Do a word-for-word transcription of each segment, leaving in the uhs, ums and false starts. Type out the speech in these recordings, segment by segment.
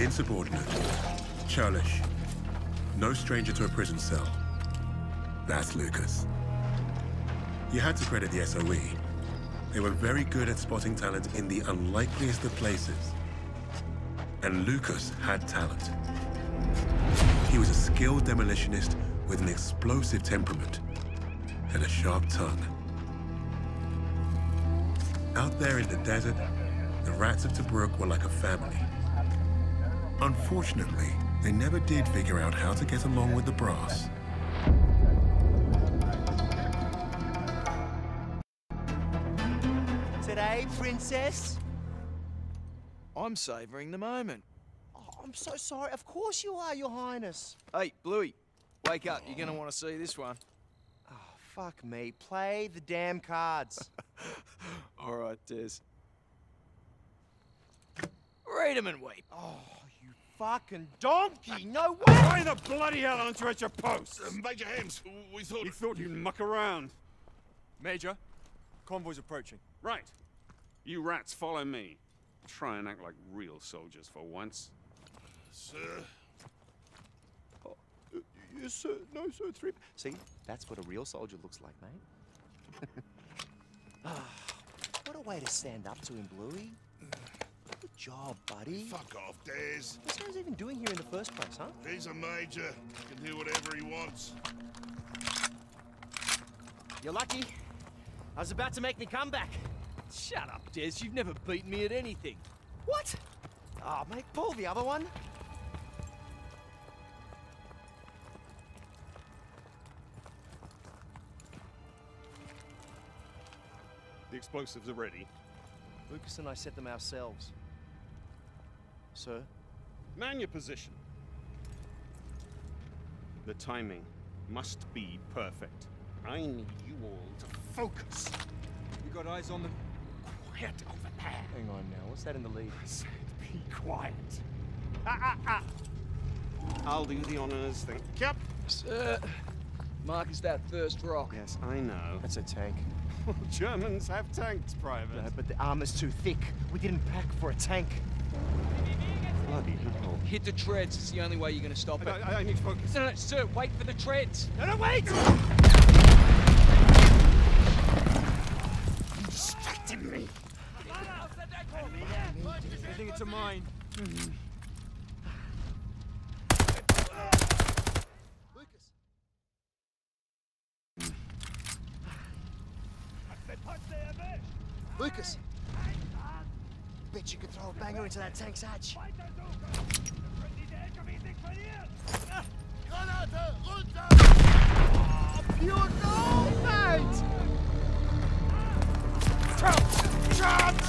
Insubordinate, churlish, no stranger to a prison cell. That's Lucas. You had to credit the S O E. They were very good at spotting talent in the unlikeliest of places. And Lucas had talent. He was a skilled demolitionist with an explosive temperament and a sharp tongue. Out there in the desert, the rats of Tobruk were like a family. Unfortunately, they never did figure out how to get along with the brass. Today, princess? I'm savouring the moment. Oh, I'm so sorry. Of course you are, your highness. Hey, Bluey, wake up. You're gonna want to see this one. Oh, fuck me. Play the damn cards. All right, Des. Read 'em and weep. Oh, you fucking donkey! No way! Why the bloody hell aren't you at your post? Uh, Major Hems, we thought... We thought you'd muck around. Major, convoy's approaching. Right. You rats follow me. Try and act like real soldiers for once. Sir... Oh, uh, yes, sir. No, sir. Three... See, that's what a real soldier looks like, mate. Ah, what a way to stand up to him, Bluey. Good job, buddy. Fuck off, Des. What's he even doing here in the first place, huh? He's a major. He can do whatever he wants. You're lucky. I was about to make me comeback. Shut up, Des. You've never beaten me at anything. What? Oh, mate, pull the other one. The explosives are ready. Lucas and I set them ourselves. Sir? Man your position. The timing must be perfect. I need you all to focus. You got eyes on them? Quiet over there. Hang on now, what's that in the lead? I said be quiet. Ah, ah, ah. I'll do the honors, thank you. Sir, Mark is that first rock. Yes, I know. That's a tank. Germans have tanks, Private. No, but the armor's too thick. We didn't pack for a tank. Bloody hell. Hit the treads. It's the only way you're going to stop it. I, I need to focus. No, no, sir, wait for the treads. No, no, wait! You distracted me. I think it's a mine. Lucas. Lucas. Bet you could throw a banger into that tank's hatch. Oh, pure gold, mate! Charge! Charge!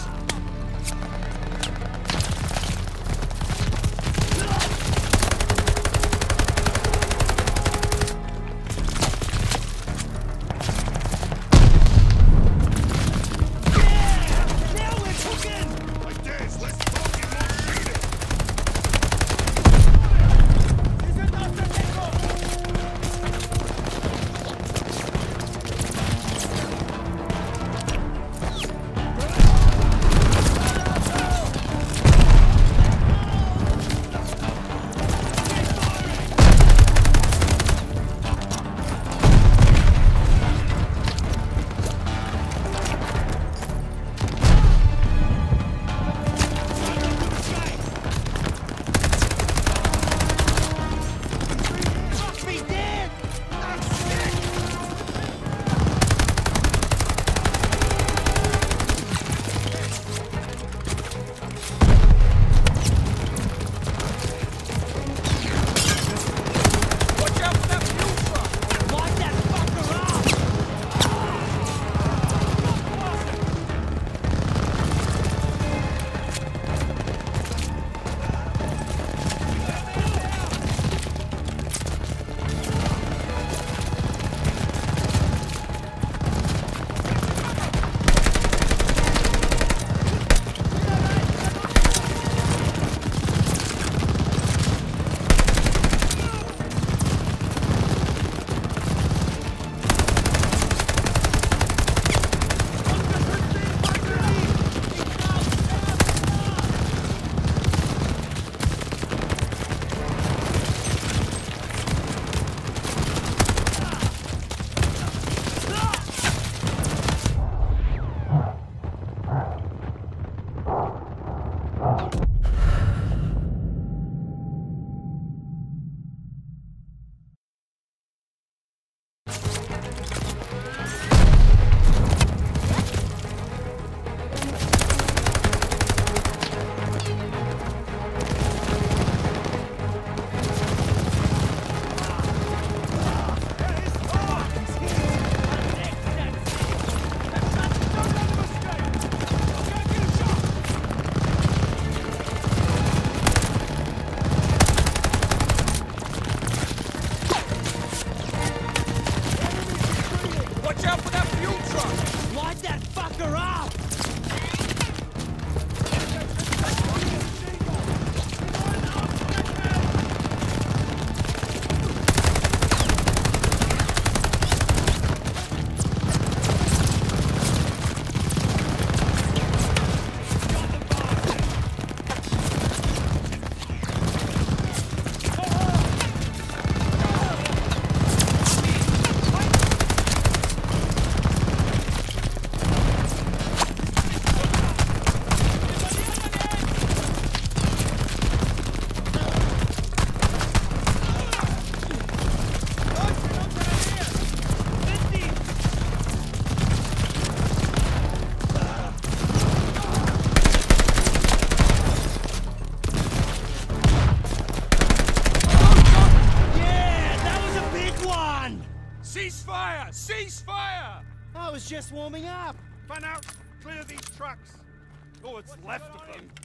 fire! Cease fire! I was just warming up. Fun out. Clear these trucks. All that's left of them.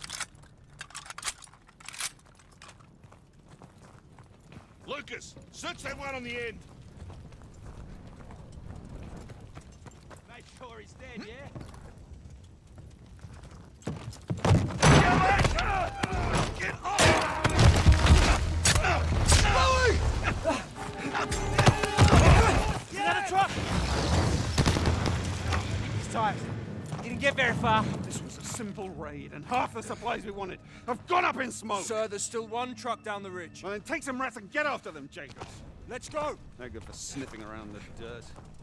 Lucas, search that one on the end. Make sure he's dead, yeah? Get off! Get out of truck! He's tired. Didn't get very far. This was a simple raid, and half the supplies we wanted have gone up in smoke. Sir, there's still one truck down the ridge. Well, then take some rats and get after them, Jacobs. Let's go! No good for sniffing around the dirt.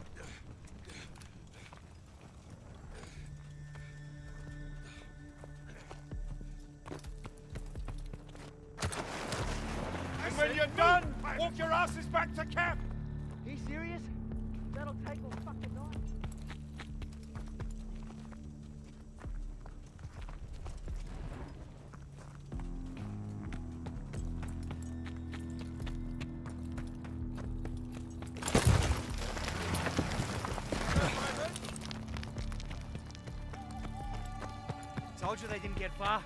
And when you're done, walk your asses back to camp. Are you serious? That'll take all fucking night. Told you they didn't get far.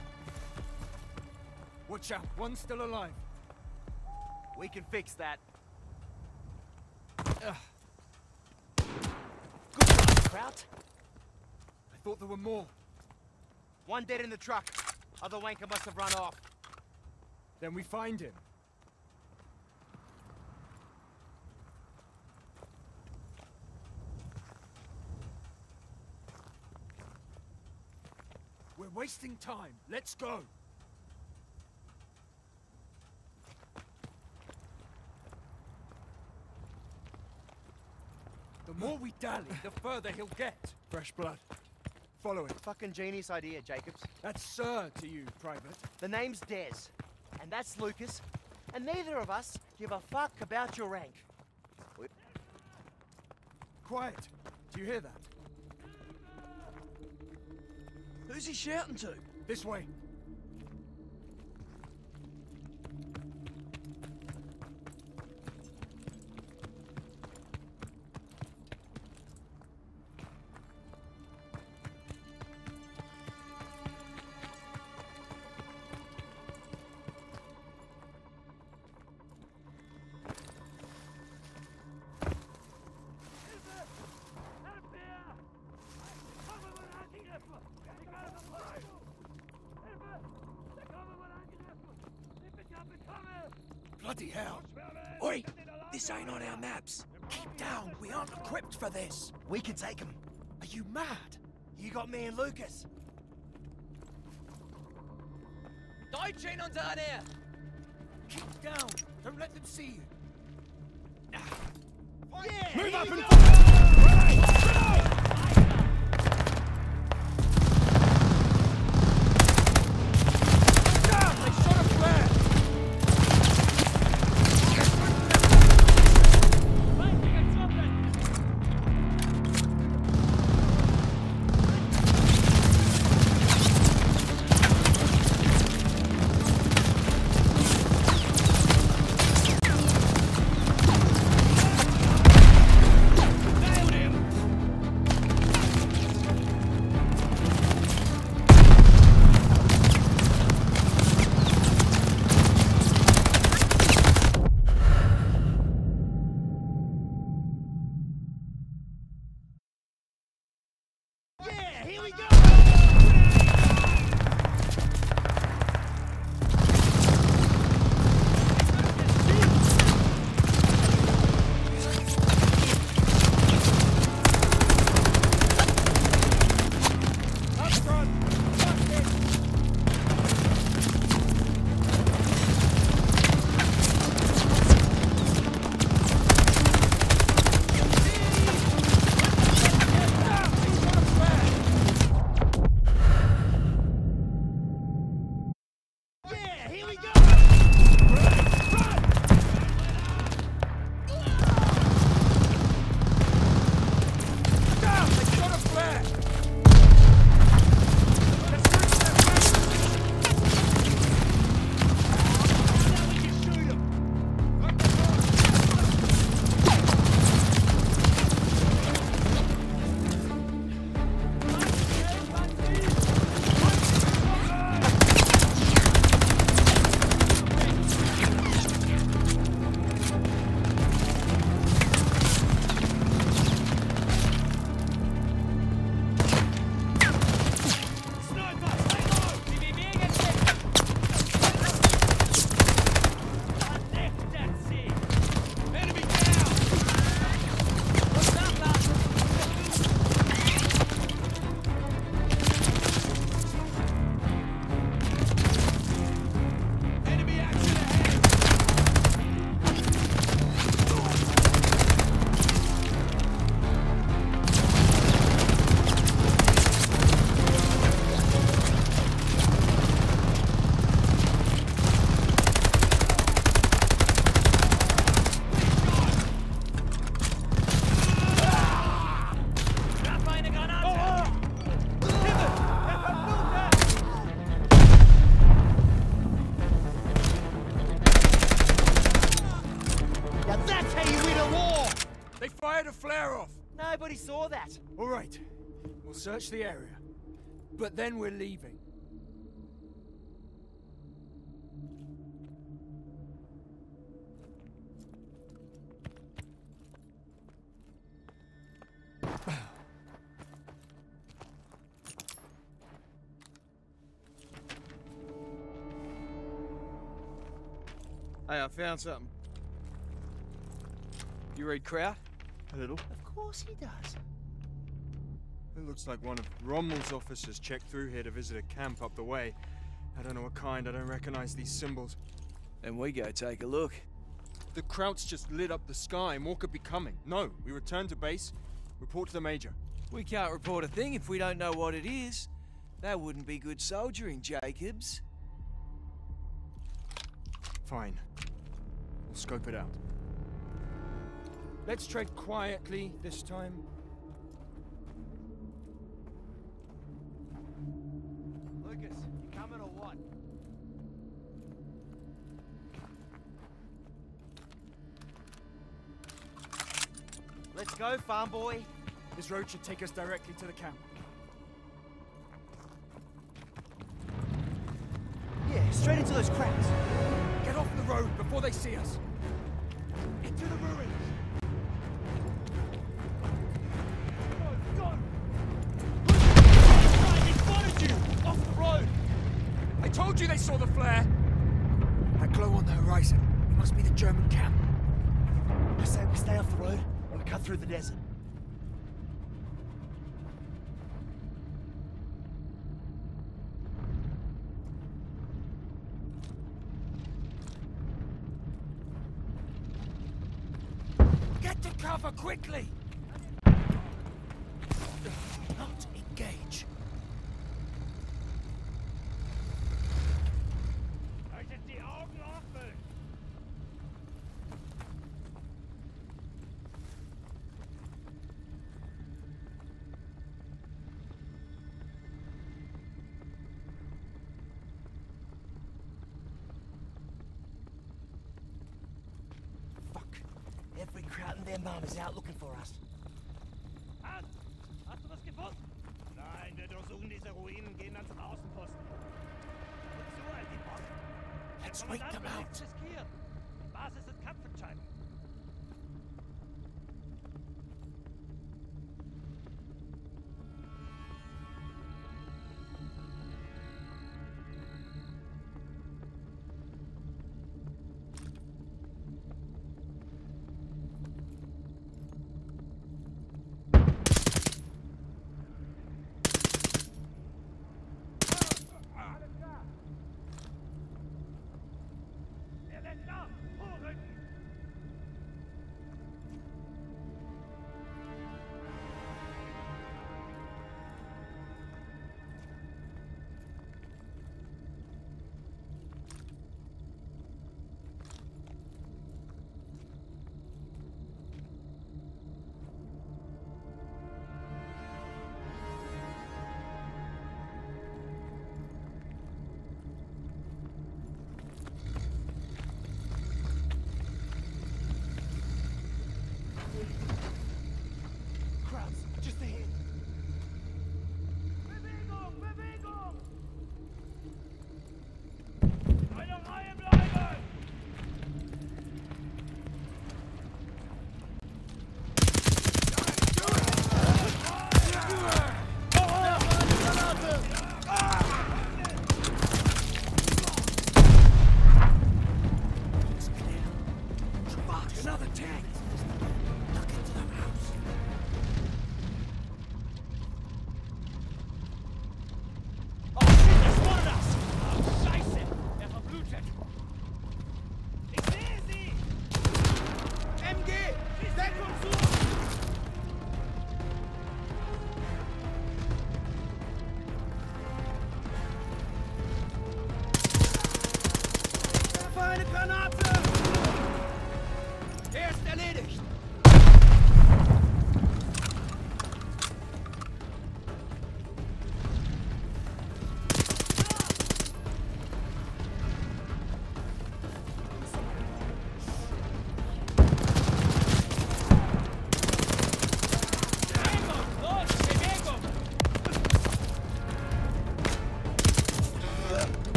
Watch out, one's still alive. We can fix that. Good job, Kraut. I thought there were more. One dead in the truck. Other wanker must have run off. Then we find him. We're wasting time. Let's go. The more we dally, the further he'll get. Fresh blood. Follow it. Fucking genius idea, Jacobs. That's Sir to you, Private. The name's Des, and that's Lucas, and neither of us give a fuck about your rank. Quiet. Do you hear that? Who's he shouting to? This way. Bloody hell. Oi! This ain't on our maps. Keep down. We aren't equipped for this. We can take him. Are you mad? You got me and Lucas. Deutschen unter her! Keep down. Don't let them see you. Yeah! Move up and... Nailed him! fired a flare off. Nobody saw that. All right. We'll search the area. But then we're leaving. Hey, I found something. You read Kraut? A little. Of course he does. It looks like one of Rommel's officers checked through here to visit a camp up the way. I don't know what kind, I don't recognize these symbols. And we go take a look. The Krauts just lit up the sky, more could be coming. No, we return to base, report to the Major. We can't report a thing if we don't know what it is. That wouldn't be good soldiering, Jacobs. Fine. We'll scope it out. Let's tread quietly this time. Lucas, you coming or what? Let's go, farm boy. This road should take us directly to the camp. Yeah, straight into those cracks. Get off the road before they see us. Into the ruins. Go, go! They spotted you! Off the road! I told you they saw the flare. That glow on the horizon. It must be the German camp. I say we stay off the road and we cut through the desert. Get to cover quickly! Not engage. Every Kraut and their mum is out looking for us. Hans, hast du was gefunden? Nein, wir durchsuchen diese Ruinen, gehen dann zum Außenposten. Wozu all die Posten? Let's wait them out. Riskieren. Die Basis ist Kampfentscheidung.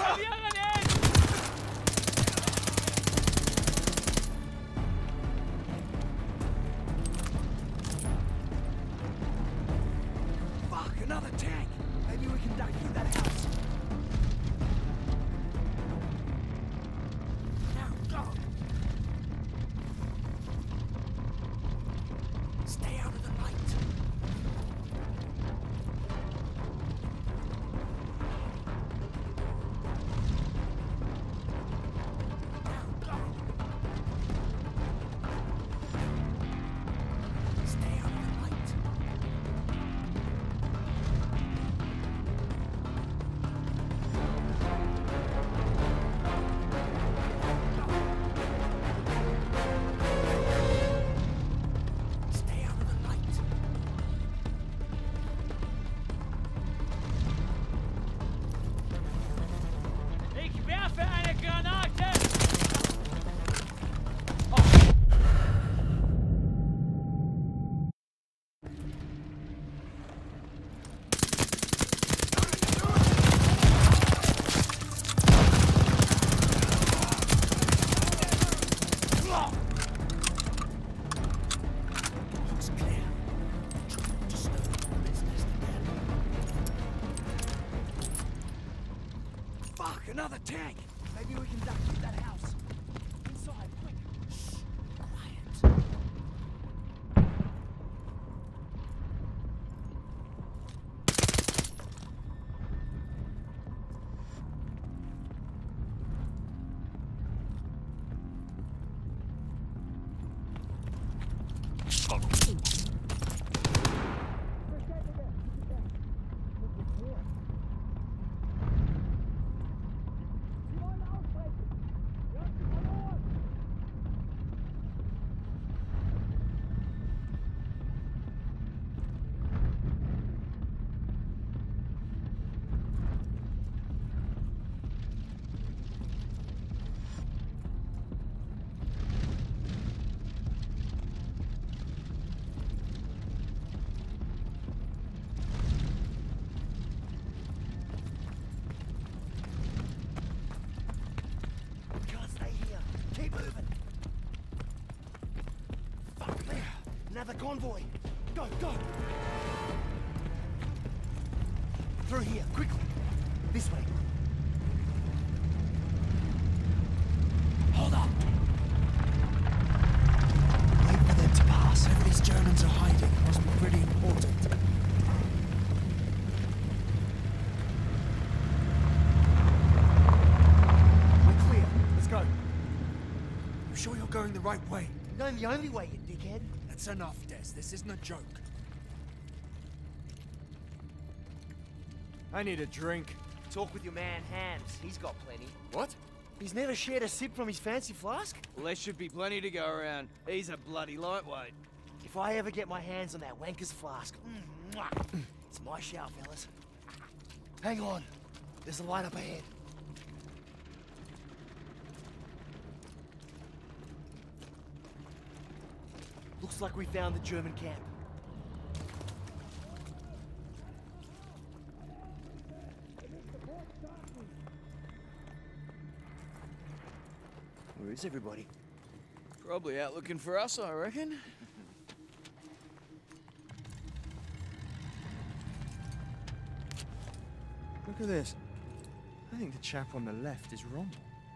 Fuck, another tank. Maybe we can duck through that house. Now, go. Stay out of the light. Another tank! Maybe we can duck through that house. Inside, quick! Shh! Quiet! Another convoy! Go, go! Through here, quickly! This way! Hold up! Wait for them to pass. Whoever these Germans are hiding must be pretty important. We're clear. Let's go. You sure you're going the right way? Going the only way, you dickhead. That's enough, Des. This isn't a joke. I need a drink. Talk with your man, Hams. He's got plenty. What? He's never shared a sip from his fancy flask? Well, there should be plenty to go around. He's a bloody lightweight. If I ever get my hands on that wanker's flask, mm, mwah, it's my shout, fellas. Hang on. There's a light up ahead. Looks like we found the German camp. Where is everybody? Probably out looking for us, I reckon. Look at this. I think the chap on the left is Rommel.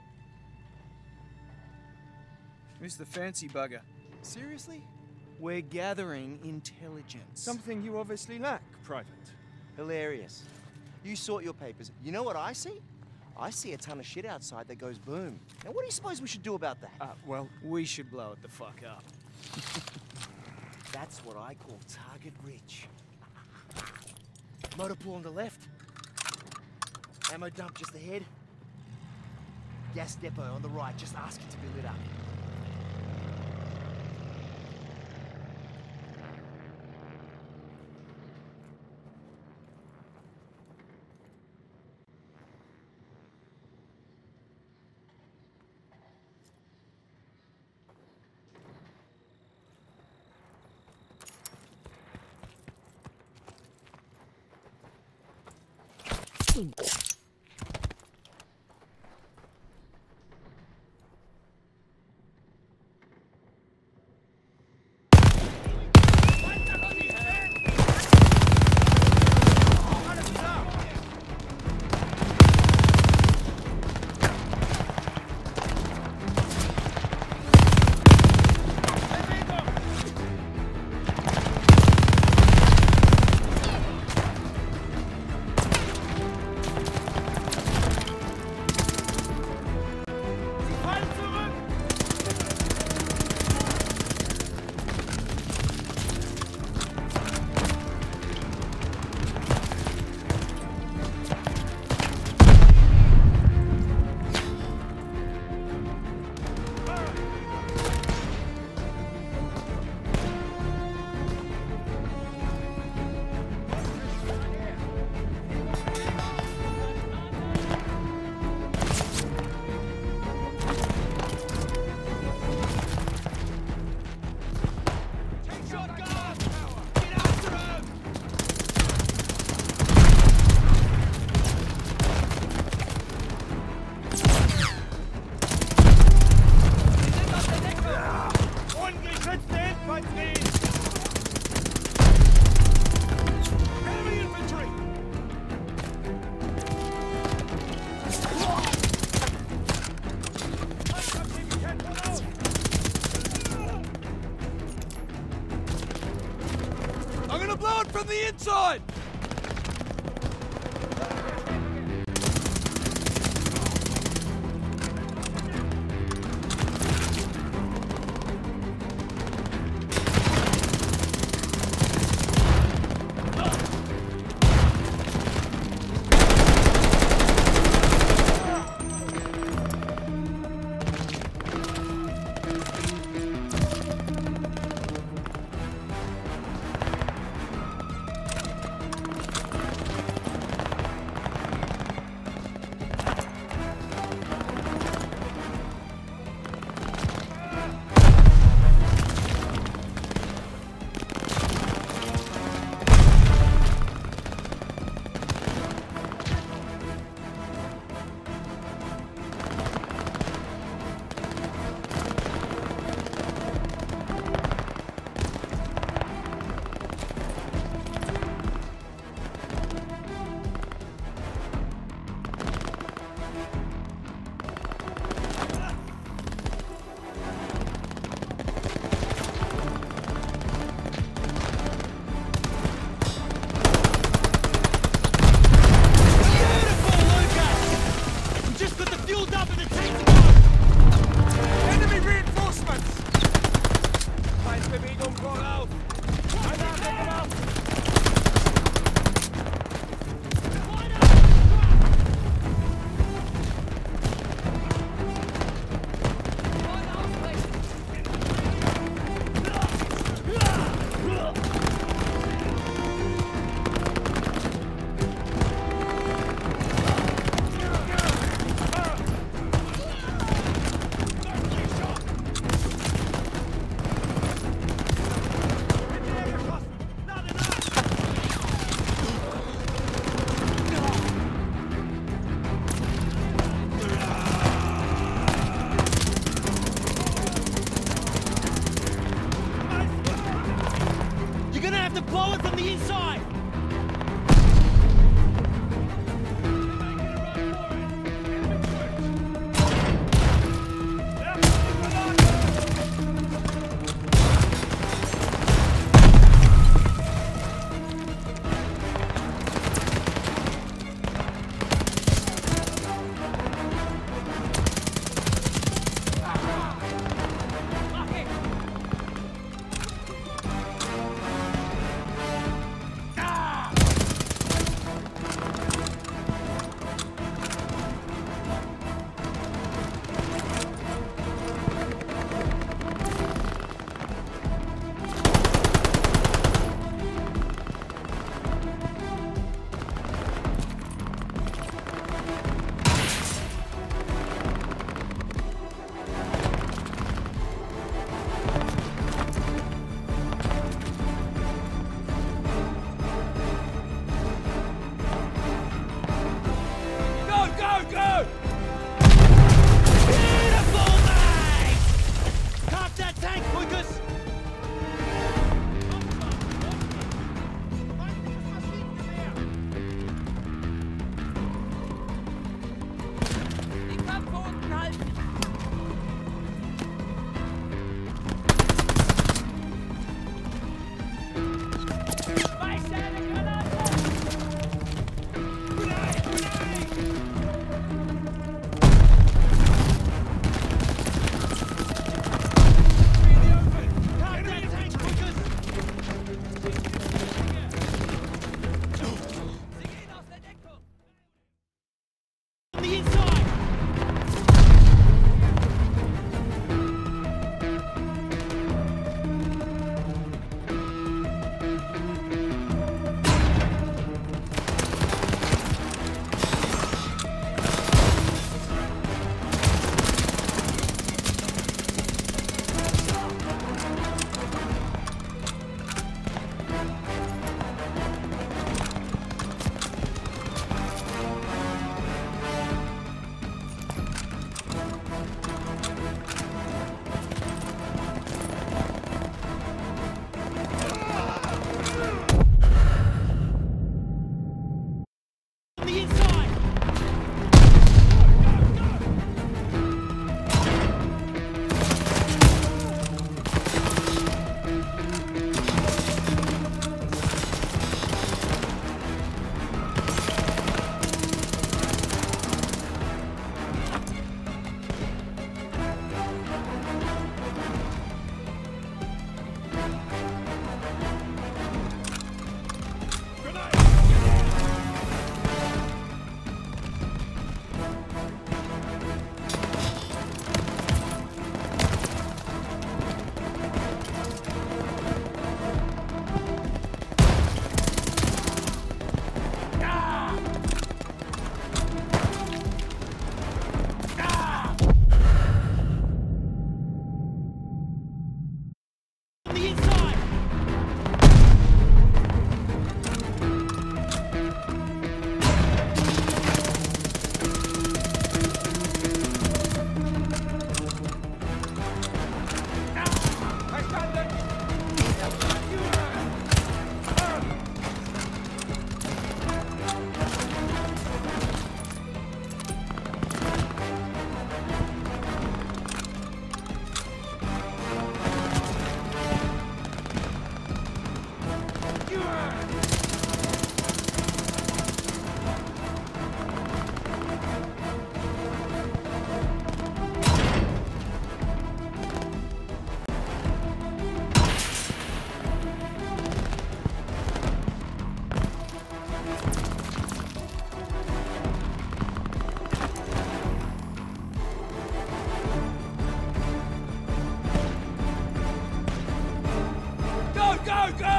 Who's the fancy bugger? Seriously? We're gathering intelligence. Something you obviously lack, Private. Hilarious. You sort your papers. You know what I see? I see a ton of shit outside that goes boom. Now, what do you suppose we should do about that? Uh, well, we should blow it the fuck up. That's what I call target rich. Motor pool on the left. Ammo dump just ahead. Gas depot on the right. Just ask it to be lit up. from the inside!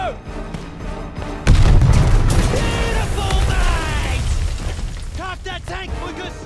go! Beautiful, mate! Cut that tank, Lucas!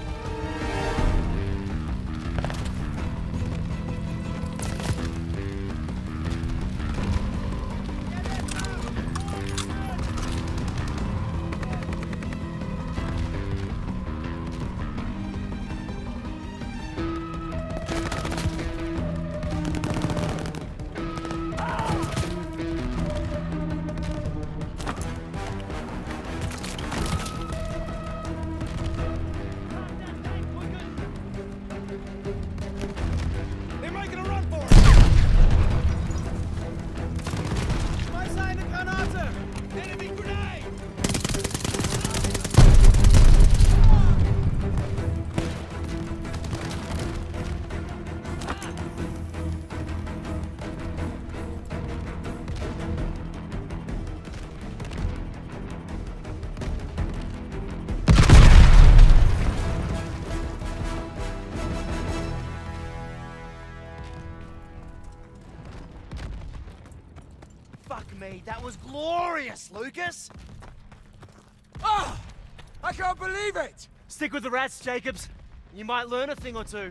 Fuck me, that was glorious, Lucas! Ah! I can't believe it! Stick with the rats, Jacobs. You might learn a thing or two.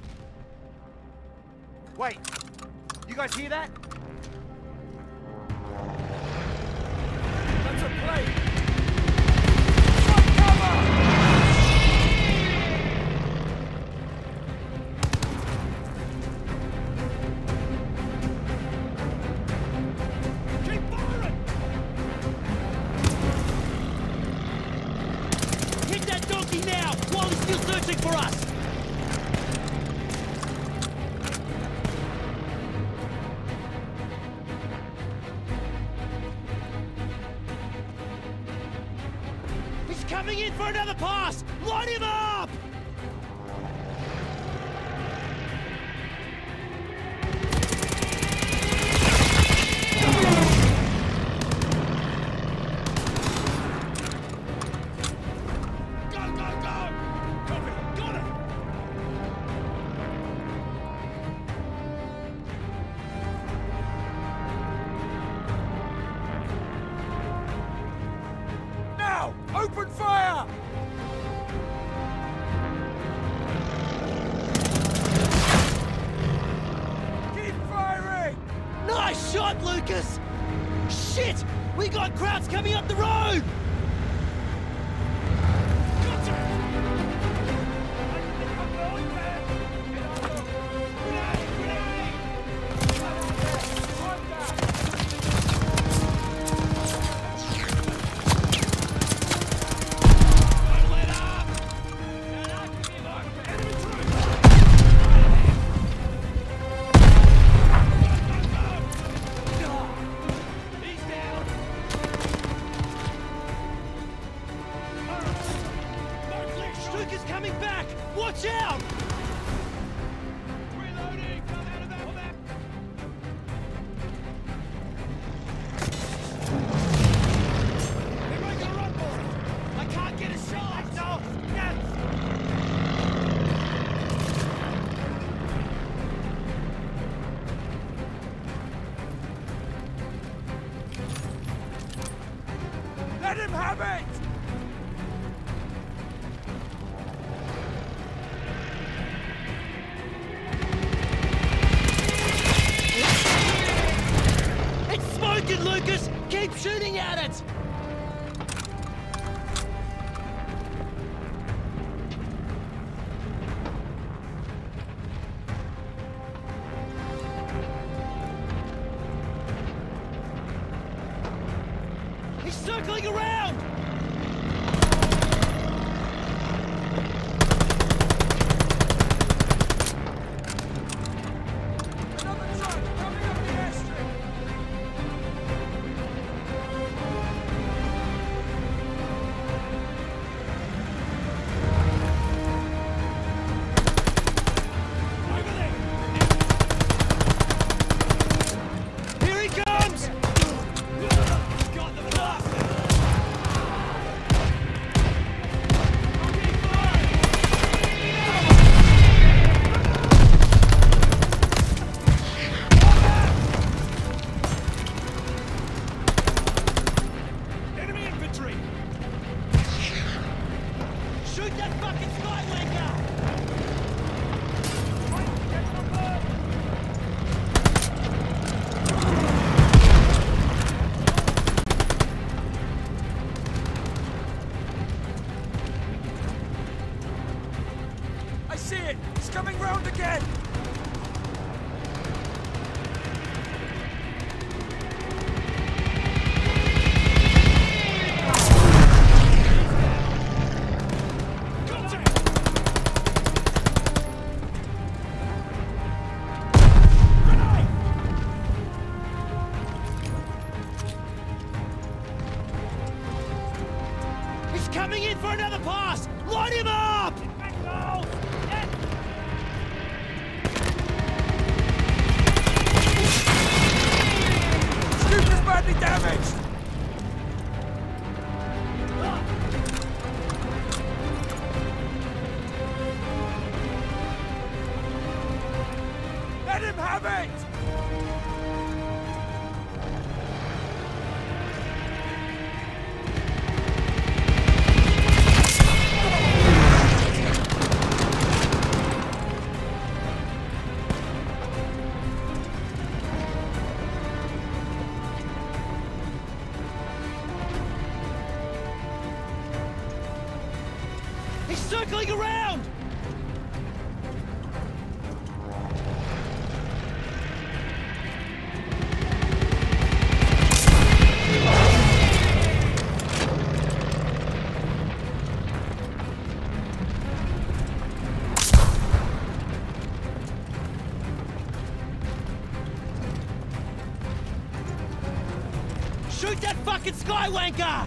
Wait, you guys hear that? That's a plane! Front cover! Now, while he's still searching for us! He's coming in for another pass! Line him up! Open fire! Keep firing! Nice shot, Lucas! Shit! We got crowds coming up the road! Coming back! Watch out! Reloading! Come out of that back! They're making a run for it! I can't get a shot! No! Yes! Let him have it! Lucas, keep shooting at it! He's circling around! Another truck coming up the airstrip! Here he comes! Got the blast! coming in for another pass! Line him up! Scoop badly damaged! Let him have it! He's circling around! Shoot that fucking skywanker!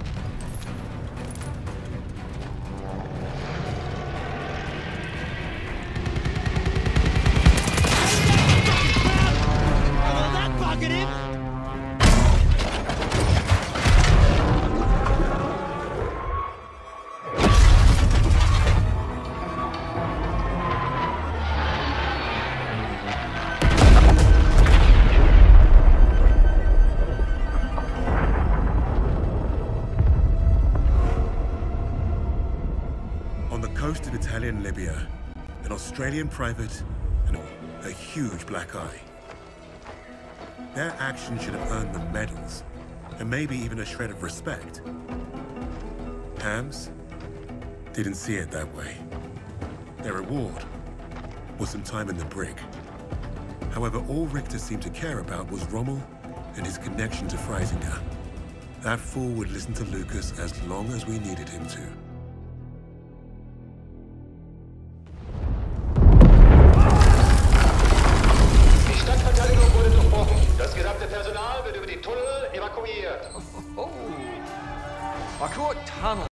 Will that bucket him? On the coast of Italian Libya, an Australian private and a huge black eye. Their action should have earned them medals, and maybe even a shred of respect. Hams didn't see it that way. Their reward was some time in the brig. However, all Richter seemed to care about was Rommel and his connection to Freisinger. That fool would listen to Lucas as long as we needed him to. Die Stadtverteidigung wurde durchbrochen. Das gesamte Personal wird über die Tunnel evakuiert. Oh, I caught tunnel.